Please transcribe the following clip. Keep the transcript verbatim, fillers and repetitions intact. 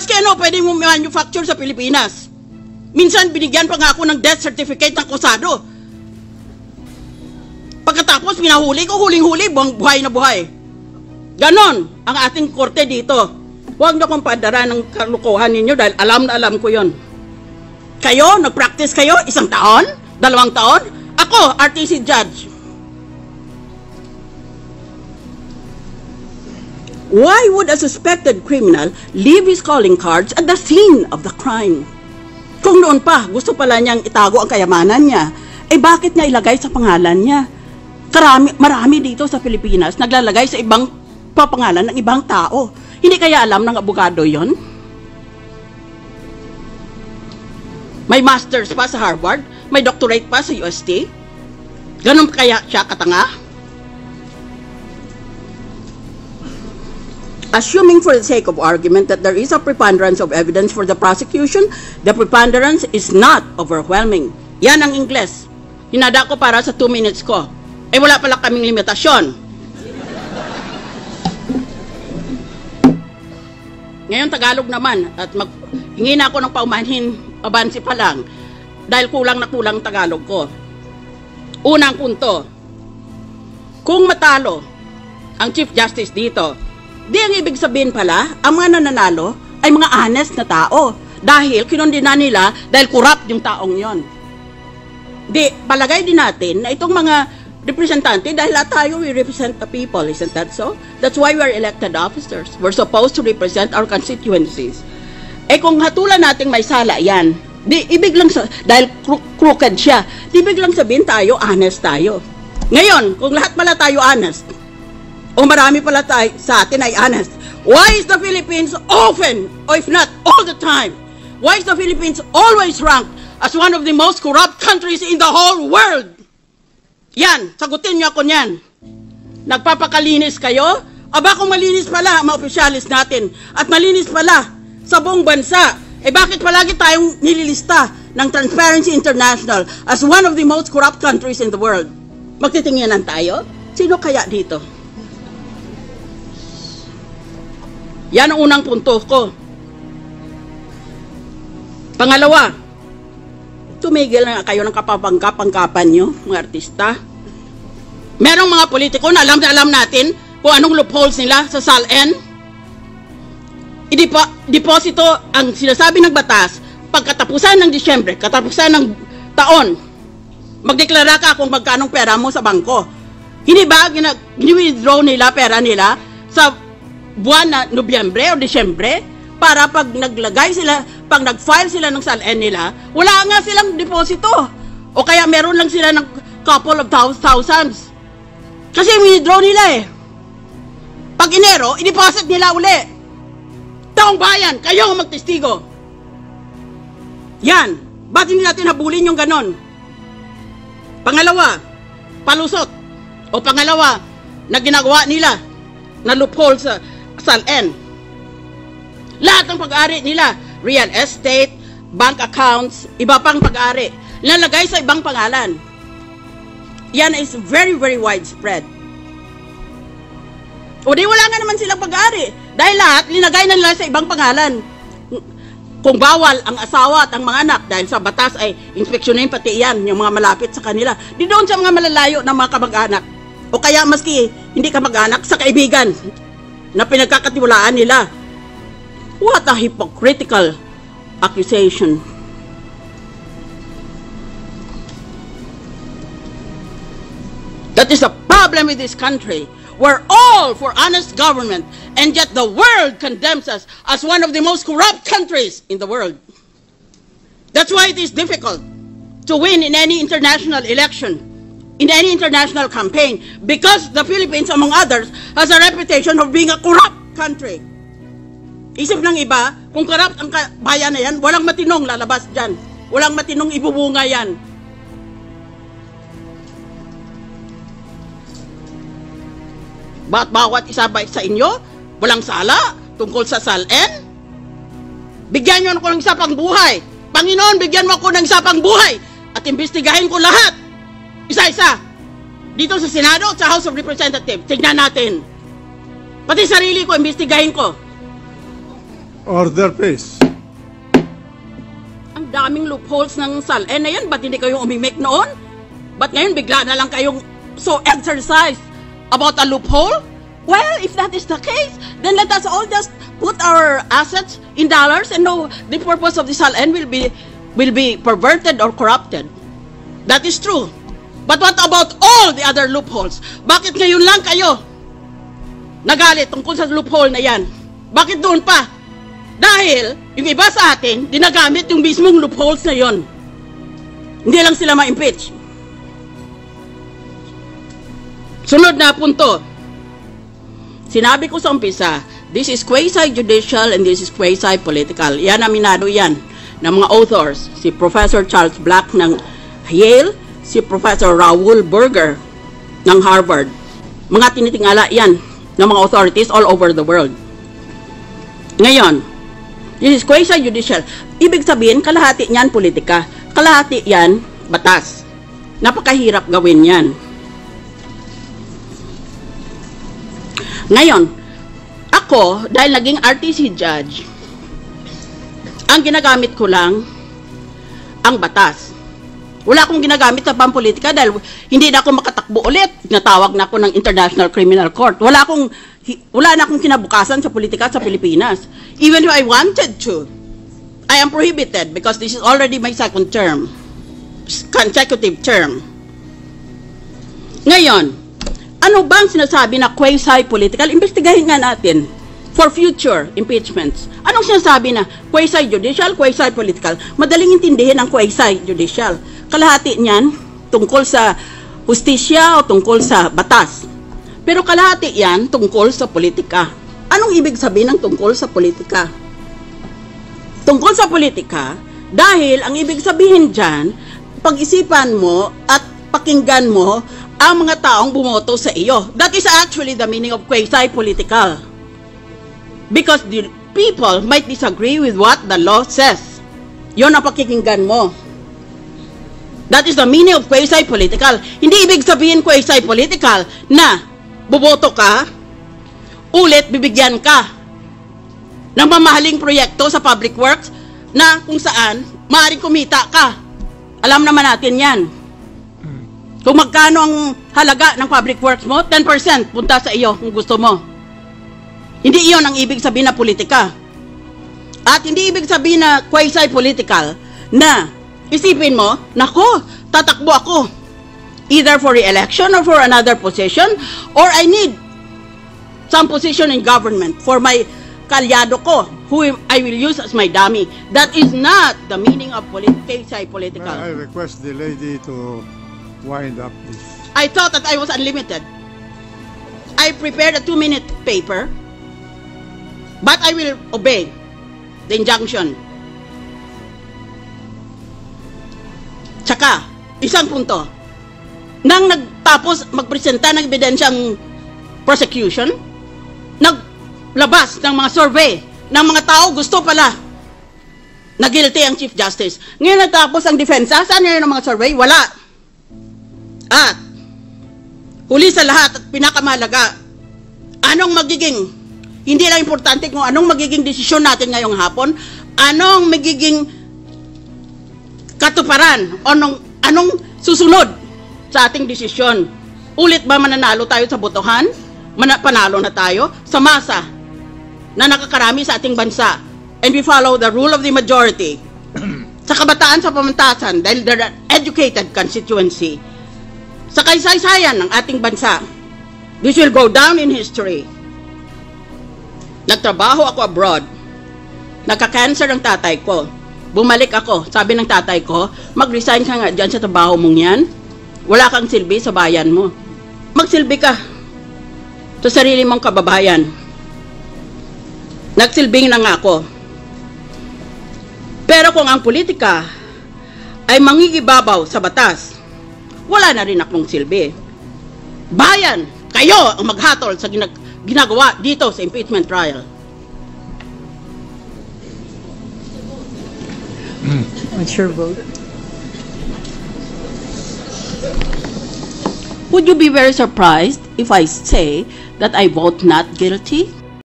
Maski ano, pwede mo manufacture sa Pilipinas. Minsan, binigyan pa nga ako ng death certificate ng kusado. Pagkatapos, pinahuli ko, huling-huli, buhay, buhay na buhay. Ganon ang ating korte dito. Huwag na kong padara ng kalukuhan ninyo dahil alam na alam ko yon. Kayo, nag-practice kayo, isang taon, dalawang taon. Ako, R T C judge. Why would a suspected criminal leave his calling cards at the scene of the crime? Kung noon pa, gusto pala niyang itago ang kayamanan niya, eh bakit niya ilagay sa pangalan niya? Karami, marami dito sa Pilipinas naglalagay sa ibang papangalan ng ibang tao. Hindi kaya alam ng abogado yon? May master's pa sa Harvard, may doctorate pa sa U S T. Ganun kaya siya katanga? Assuming for the sake of argument that there is a preponderance of evidence for the prosecution, the preponderance is not overwhelming. Yan ang Ingles. Hinada ko para sa two minutes ko. Eh wala pala kaming limitasyon. Ngayon Tagalog naman at mag hingi na ako ng paumanhin abansi pa lang dahil kulang na kulang Tagalog ko. Unang punto, kung matalo ang Chief Justice dito, di ang ibig sabihin pala, ang mga nananalo ay mga honest na tao dahil kinondena nila dahil corrupt yung taong yon. Di, palagay din natin na itong mga representante, dahil lahat tayo, we represent the people, isn't that so? That's why we are elected officers. We're supposed to represent our constituencies. Eh kung hatulan nating may sala yan, di ibig lang sa, dahil cro crooked siya, di ibig lang sabihin tayo, honest tayo. Ngayon, kung lahat pala tayo honest, o marami pala tayo sa atin ay honest, why is the Philippines often, or if not all the time, why is the Philippines always ranked as one of the most corrupt countries in the whole world? Yan, sagutin niyo ako niyan. Nagpapakalinis kayo? Aba kung malinis pala ang mga opisyalis natin at malinis pala sa buong bansa, eh bakit palagi tayong nililista ng Transparency International as one of the most corrupt countries in the world? Magtitinginan tayo? Sino kaya dito? Yan ang unang punto ko. Pangalawa, tumigil na kayo ng kapapangkap-pangkapan nyo, mga artista. Merong mga politiko na alam na alam natin kung anong loopholes nila sa S A L N. I-deposito ang sinasabi ng batas pagkatapusan ng Disyembre, katapusan ng taon. Magdeklara ka kung magkanong pera mo sa bangko. Hindi ba gini-withdraw nila pera nila sa buwan na Nobyembre o Disyembre para pag naglagay sila, pag nag-file sila ng S A L N nila, wala nga silang deposito. O kaya meron lang sila ng couple of thousands. Kasi withdraw nila eh. Pag Enero, i-deposit nila uli. Taong bayan, kayo ang magtestigo. Yan. Ba't hindi natin habulin yung ganon? Pangalawa, palusot. O pangalawa, na ginagawa nila na loophole sa S A L N. Lahat ng pag-ari nila, real estate, bank accounts, iba pang pag-ari, lalagay sa ibang pangalan. Yan is very, very widespread. O di wala nga naman silang pag-ari. Dahil lahat, linagay na nila sa ibang pangalan. Kung bawal ang asawa at ang mga anak, dahil sa batas ay inspeksyonin pati yan, yung mga malapit sa kanila. Di doon sa mga malalayo ng mga kamag-anak. O kaya maski hindi kamag-anak, sa kaibigan na pinagkakatiwalaan nila. What a hypocritical accusation. That is a problem with this country. We're all for honest government, and yet the world condemns us as one of the most corrupt countries in the world. That's why it is difficult to win in any international election, in any international campaign, because the Philippines, among others, has a reputation of being a corrupt country. Isip ng iba, kung corrupt ang bayan na yan, walang matinong lalabas dyan. Walang matinong ibubunga yan. Ba't bawat isa ba sa inyo walang sala tungkol sa S A L N? Bigyan nyo ako ng isa pang buhay. Panginoon, bigyan mo ako ng isa pang buhay at imbestigahin ko lahat. Isa-isa. Dito sa Senado at sa House of Representatives. Tignan natin. Pati sarili ko, imbestigahin ko. Order, please. Ang daming loopholes ng S A L. Eh na yan, ba't hindi kayo umimik noon? Ba't ngayon bigla na lang kayong so exercised about a loophole? Well, if that is the case, then let us all just put our assets in dollars and know the purpose of the S A L N will be will be perverted or corrupted. That is true. But what about all the other loopholes? Bakit ngayon lang kayo nagalit tungkol sa loophole na yan? Bakit doon pa? Dahil yung iba sa atin, dinagamit yung mismong loopholes na yon. Hindi lang sila ma-impeach. Sunod na punto. Sinabi ko sa umpisa, this is quasi-judicial and this is quasi-political. Yan, aminado yan ng mga authors. Si Professor Charles Black ng Yale, si Professor Raoul Berger ng Harvard. Mga tinitingala yan ng mga authorities all over the world. Ngayon, this is quasi-judicial. Ibig sabihin, kalahati niyan politika. Kalahati yan, batas. Napakahirap gawin yan. Ngayon, ako, dahil naging R T C judge, ang ginagamit ko lang, ang batas. Wala akong ginagamit sa pampolitika dahil hindi na ako makatakbo ulit. Natawag na ako ng International Criminal Court. Wala akong, wala na akong kinabukasan sa politika sa Pilipinas. Even if I wanted to, I am prohibited because this is already my second term, consecutive term. Ngayon, ano bang sinasabi na quasi-political? Investigahin nga natin for future impeachments. Anong sinasabi na quasi-judicial, quasi-political? Madaling intindihin ang quasi-judicial. Kalahati niyan tungkol sa hustisya o tungkol sa batas. Pero kalahati yan tungkol sa politika. Anong ibig sabihin ng tungkol sa politika? Tungkol sa politika, dahil ang ibig sabihin dyan, pag-isipan mo at pakinggan mo ang mga taong bumoto sa iyo. That is actually the meaning of quasi-political. Because the people might disagree with what the law says. Yun ang pakikinggan mo. That is the meaning of quasi-political. Hindi ibig sabihin quasi-political na buboto ka, ulit bibigyan ka ng mamahaling proyekto sa public works na kung saan maaaring kumita ka. Alam naman natin yan. Kung magkano ang halaga ng public works mo, ten percent punta sa iyo kung gusto mo. Hindi iyon ang ibig sabihin na politika. At hindi ibig sabihin na quasi-political na isipin mo, nako, tatakbo ako either for re-election or for another position or I need some position in government for my kalyado ko who I will use as my dummy. That is not the meaning of quasi-political. I request the lady to wind up this. I thought that I was unlimited. I prepared a two-minute paper, but I will obey the injunction. Tsaka, isang punto. Nang nagtapos magpresenta ng ebidensyang prosecution, naglabas ng mga survey ng mga tao gusto pala na guilty ang Chief Justice. Ngayon natapos ang depensa, saan ngayon ang mga survey? Wala. At, huli sa lahat at pinakamalaga, anong magiging, hindi lang importante kung anong magiging desisyon natin ngayong hapon, anong magiging katuparan, anong, anong susunod sa ating desisyon. Ulit ba mananalo tayo sa botohan? Mana, panalo na tayo sa masa na nakakarami sa ating bansa and we follow the rule of the majority sa kabataan sa pamantasan dahil they're an educated constituency. Sa kaysaysayan ng ating bansa, this will go down in history. Nagtrabaho ako abroad. Nagka-cancer ang tatay ko. Bumalik ako. Sabi ng tatay ko, mag-resign ka nga dyan sa trabaho mong yan. Wala kang silbi sa bayan mo. Magsilbi ka sa sarili mong kababayan. Nagsilbing na nga ako. Pero kung ang politika ay mangigibabaw sa batas, wala na rin akong silbi. Bayan, kayo ang maghatol sa ginag ginagawa dito sa impeachment trial. What's your vote? Would you be very surprised if I say that I vote not guilty?